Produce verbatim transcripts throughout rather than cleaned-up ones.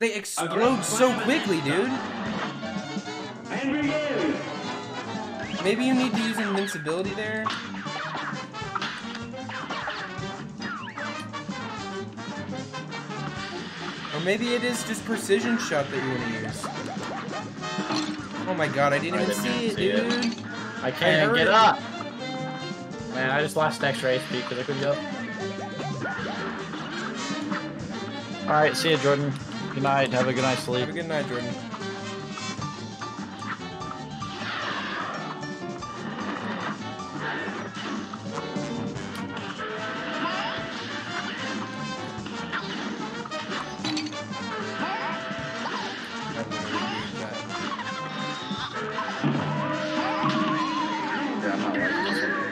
They explode so quickly, dude. And begin. Maybe you need to use invincibility there. Or maybe it is just precision shot that you want to use. Oh my god, I didn't I even didn't see it, see it. dude. I can't I get heard- up. Man, I just lost extra H P because I couldn't get up. Alright, see you, Jordan. Good night. Have a good night's sleep. Have a good night, Jordan. Yeah, I'm not liking this one.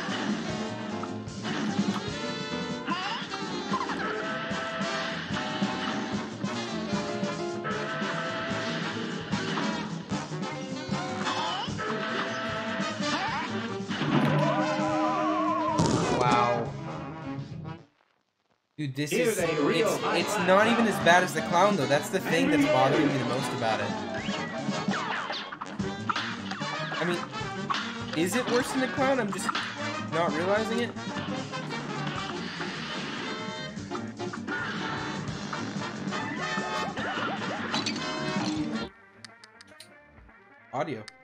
Wow. Dude, this Here's is... a real It's, high it's five. not even as bad as the clown, though. That's the thing that's bothering me the most about it. I mean, is it worse than the clown? I'm just not realizing it. Audio.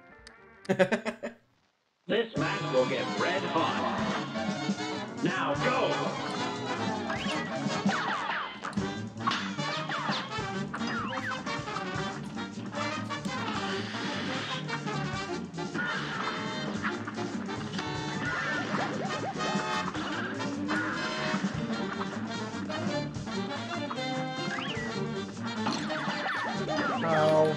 This match will get red hot. Now go. No.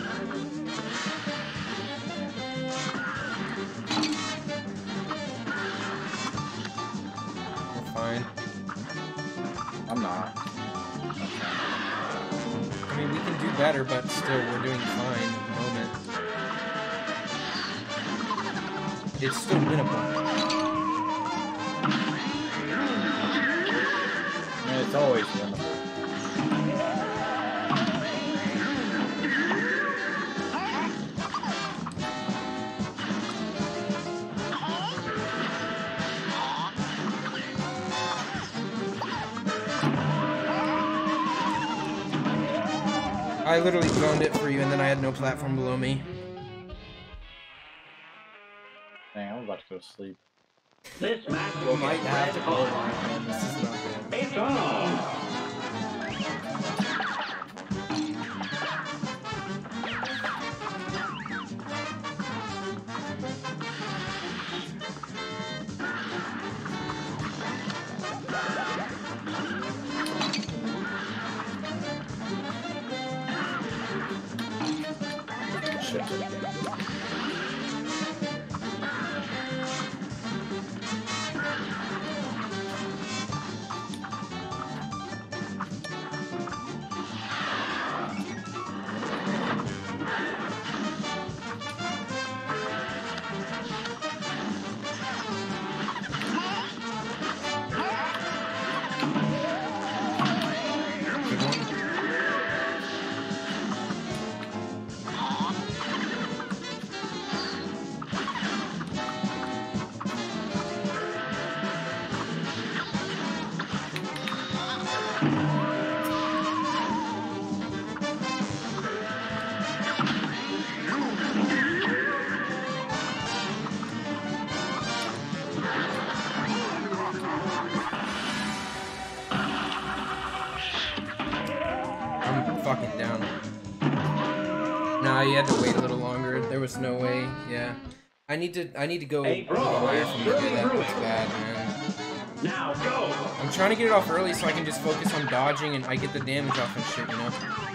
We're fine. I'm not. I mean, we can do better, but still, we're doing fine at the moment. It's still winnable. I mean, it's always winnable. I literally zoned it for you, and then I had no platform below me. Dang, I'm about to go to sleep. This match will Might get have red to go hot. on, man. This is not good. It's on. Shit. Good one. I'm fucking down. Nah, you had to wait a little longer. There was no way. Yeah. I need to. I need to go a Hey, little bro, higher from here. really That rude. looks bad, man. Now go. I'm trying to get it off early so I can just focus on dodging and I get the damage off and shit, you know?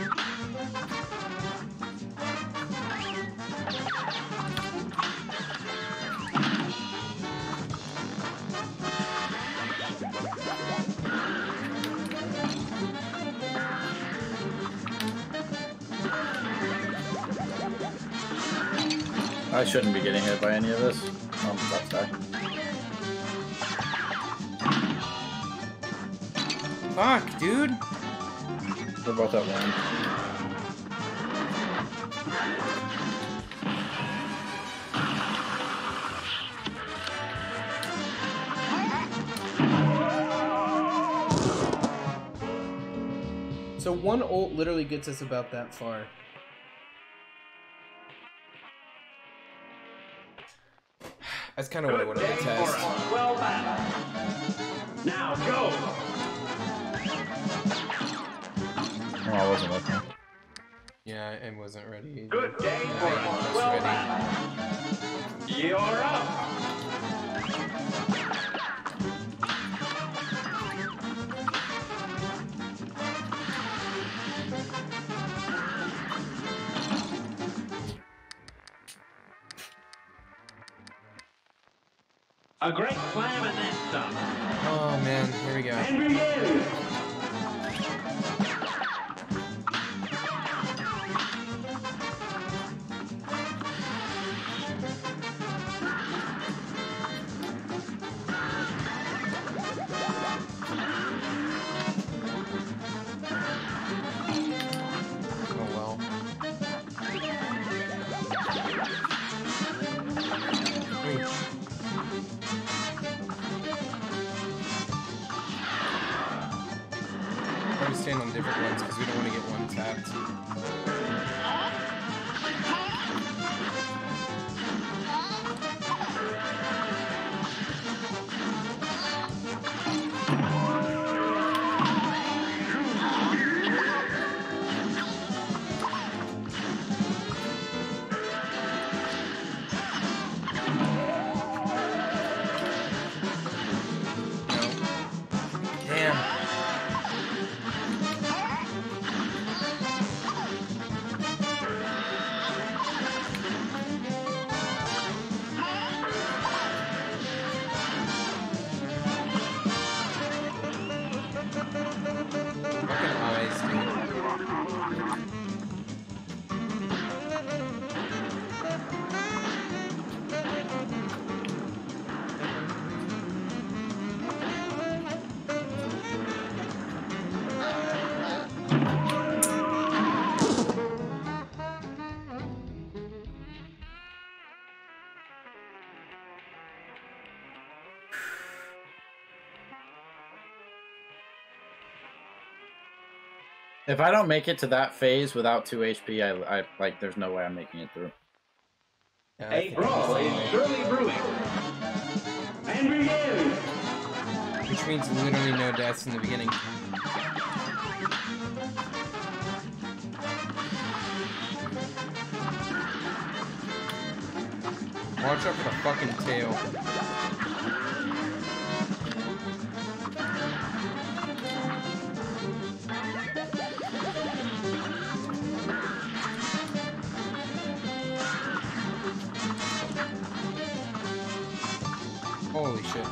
I shouldn't be getting hit by any of this. Um, that's that. Fuck, dude. We're both at one. So one ult literally gets us about that far. That's kind of what I wanted to test. Well battled. Now go. Oh, I wasn't looking. Yeah, I wasn't ready. Either. Good day Yeah, for I us. was Well ready. battled. You're up. A great slam and then some. Oh man, here we go. And begin. Oh well. Reach. Try to stand on different ones because we don't want to get one tapped. Damn. Fucking eyes, dude. If I don't make it to that phase without two H P, I, I like. There's no way I'm making it through. Yeah, I A think brawl that's is the surely brewing. And begin. way. Which means literally no deaths in the beginning. Watch out for the fucking tail. Holy shit.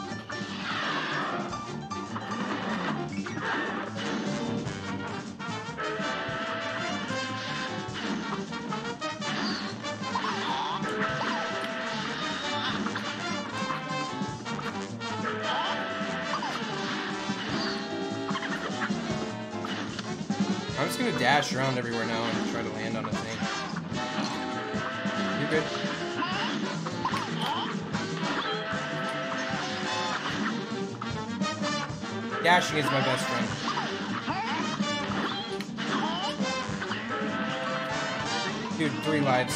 I'm just gonna dash around everywhere now and try to land on a thing. You're good. Dashing is my best friend. Dude, three lives.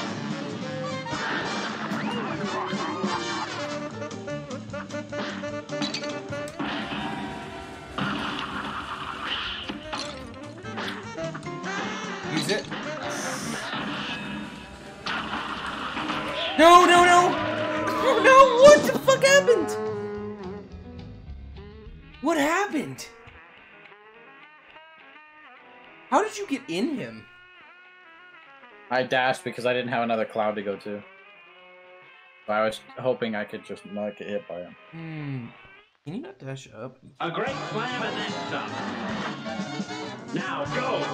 Use it. No, no, no! Oh no, what the fuck happened? What happened? How did you get in him? I dashed because I didn't have another cloud to go to. So I was hoping I could just not get hit by him. Hmm. Can you not dash up? A great slam and then some. Now go.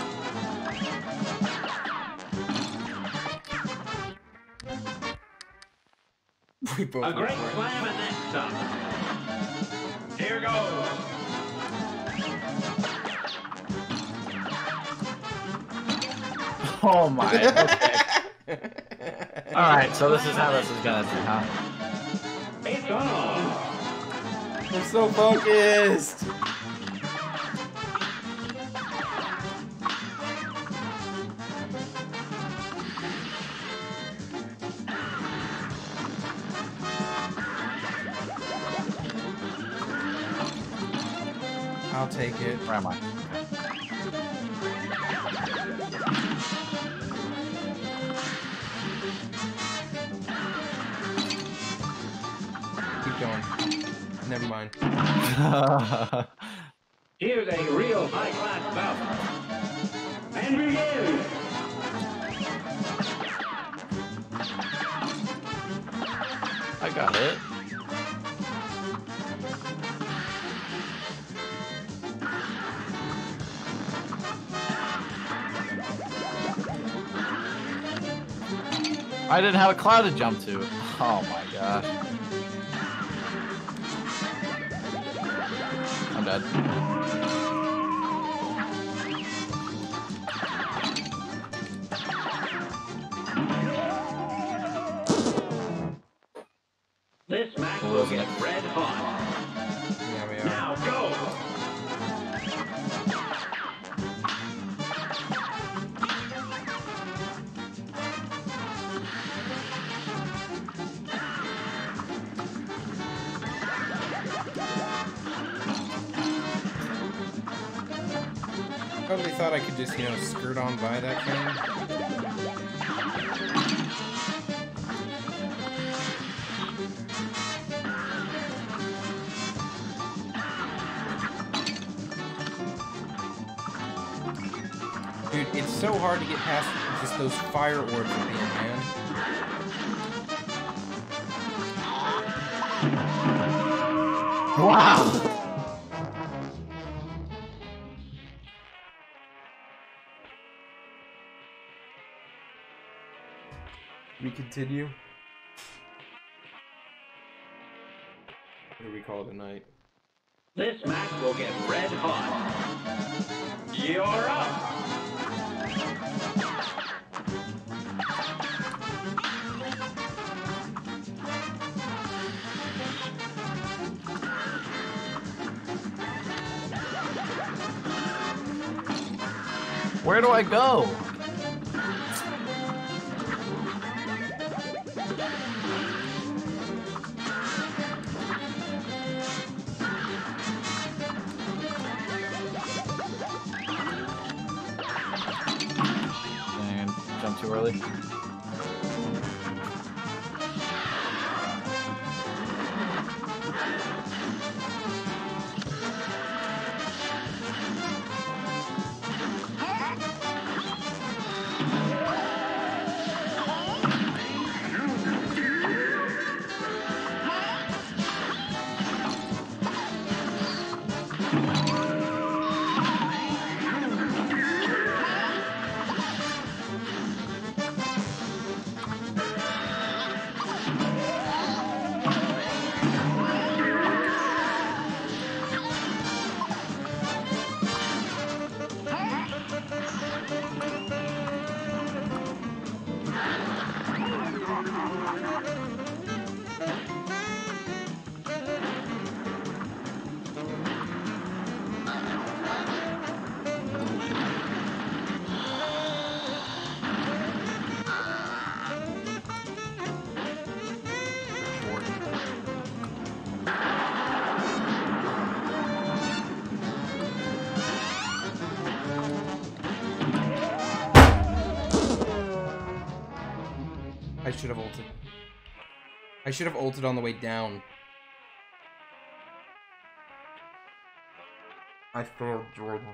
We both A went great for it. slam and then some. Here goes. Oh my. Okay. All right, so this is how this is gonna be, huh? It's on. I'm so focused. I'll take it. Where am I? Keep going. Never mind. Here's a real high-class bout. And begin. I got it. I didn't have a cloud to jump to. Oh my gosh. I'm dead. This match will get red hot. Yeah, we are. Now go. Probably thought I could just, you know, skirt on by that thing. Dude, it's so hard to get past just those fire orbs at the end, man. Wow! We continue. What do we call it a night? This match will get red hot. You're up. Where do I go? And jump too early. I should have ulted. I should have ulted on the way down. I failed Jordan.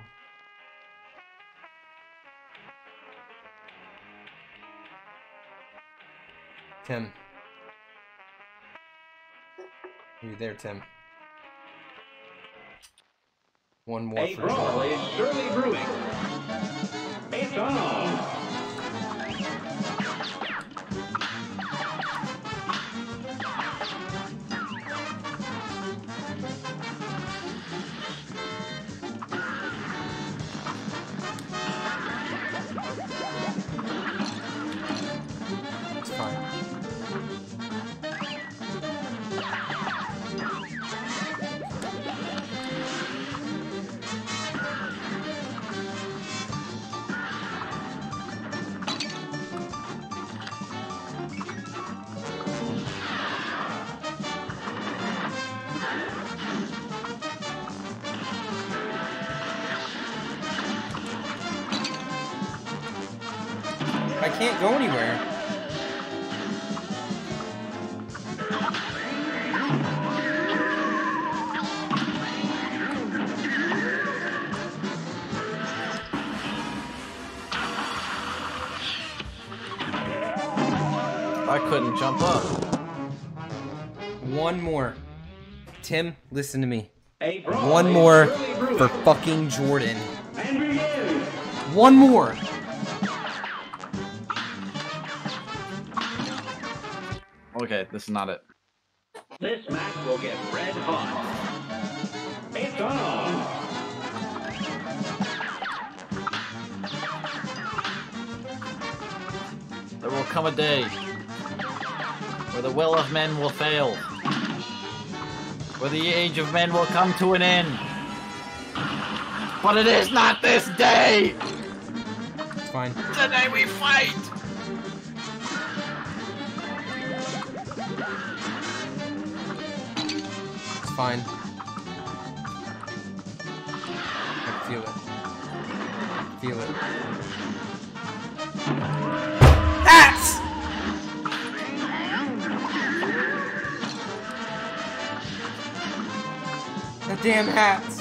Tim. Are you there, Tim? One more A for brawl Jordan. is surely brewing. It's on. I can't go anywhere. I couldn't jump up. One more. Tim, listen to me. A brawl One is more surely brewing. for fucking Jordan. And begin. One more. Okay, this is not it. This match will get red hot. It's on. There will come a day where the will of men will fail, where the age of men will come to an end. But it is not this day! It's fine. Today we fight! It's fine. I can feel it. Feel it. Hats! The damn hats!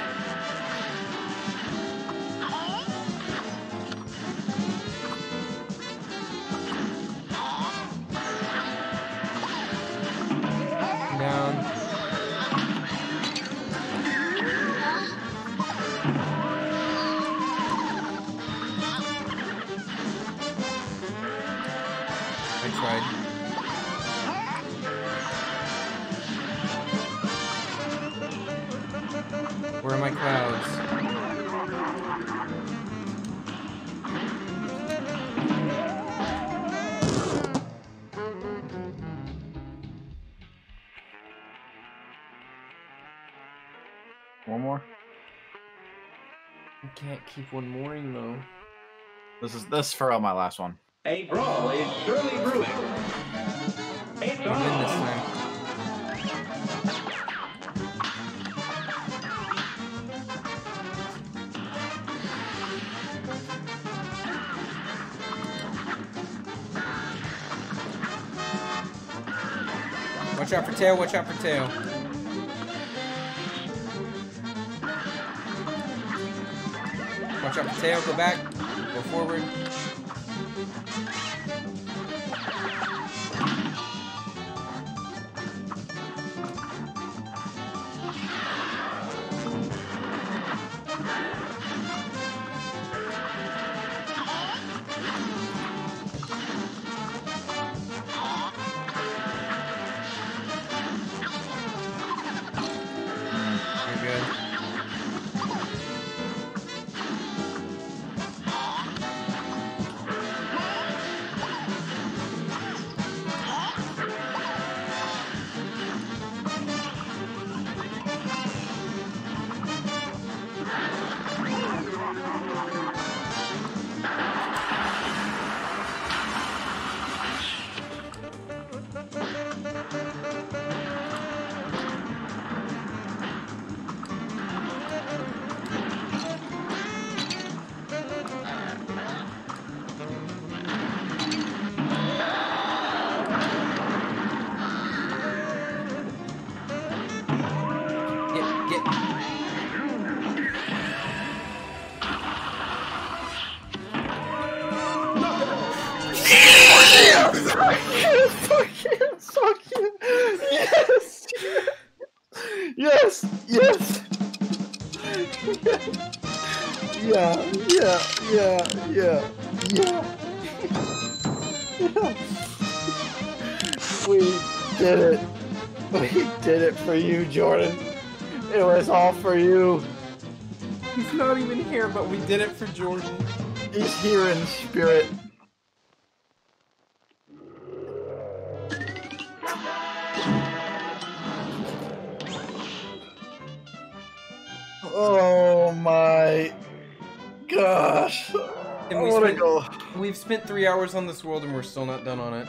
Down. I tried. Where are my clouds? One more? I can't keep one more in though. This is this is for uh, my last one. A brawl is surely brewing. It's I win this on. time. Watch out for tail, watch out for tail. Watch out for tail, go back, go forward. You're good. Get, get. Yes! Yes! Yeah, yeah, yeah, yeah, yeah. We did it. We did it for you, Jordan. It was all for you. He's not even here, but we did it for Jordan. He's here in spirit. Oh my gosh. And I we wanna spent, go. We've spent three hours on this world and we're still not done on it.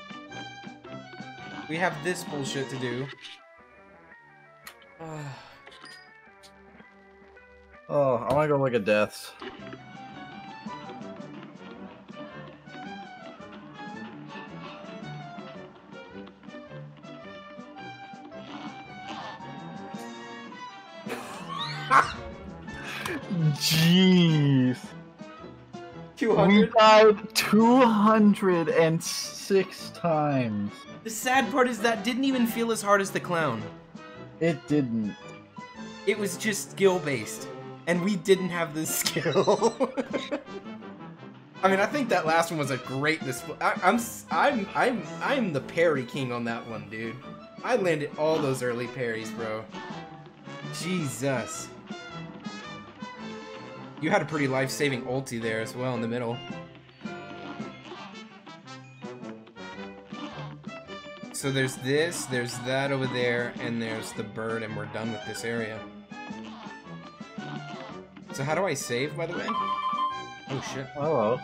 We have this bullshit to do. Oh, I wanna go look at deaths. Jeez. two We hundred? died two hundred six times. The sad part is that didn't even feel as hard as the clown. It didn't. It was just skill-based. And we didn't have the skill. I mean, I think that last one was a great display. I, I'm, I'm, I'm, I'm the parry king on that one, dude. I landed all those early parries, bro. Jesus. You had a pretty life-saving ulti there as well in the middle. So there's this, there's that over there, and there's the bird, and we're done with this area. So how do I save, by the way? Oh, shit. Hello.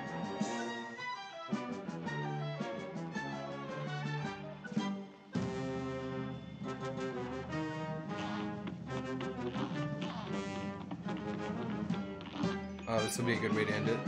Oh, this will be a good way to end it.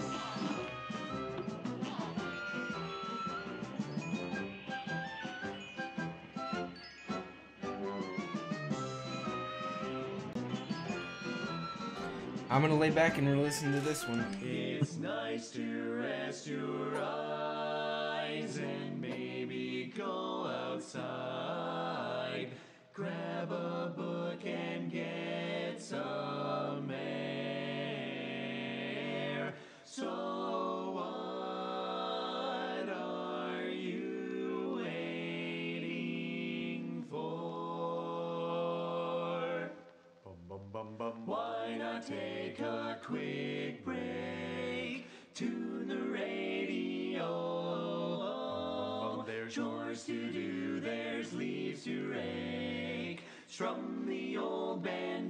I'm gonna lay back and listen to this one. It's nice to rest your eyes and maybe go outside. Grab a book and get some air. So what are you waiting for? Bum, bum, bum, bum. Why not take a quick break? Tune the radio. There's chores to do, there's leaves to rake. Strum the old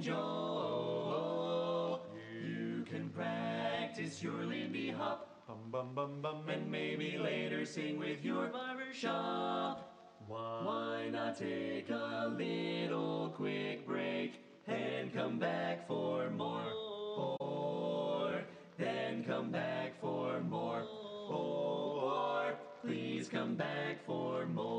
banjo. You can practice your Lindy Hop. Bum, bum, bum, bum. And maybe later sing with your barber shop. Why not take a little quick break and come back for more? Or then come back for more. Or please come back for more.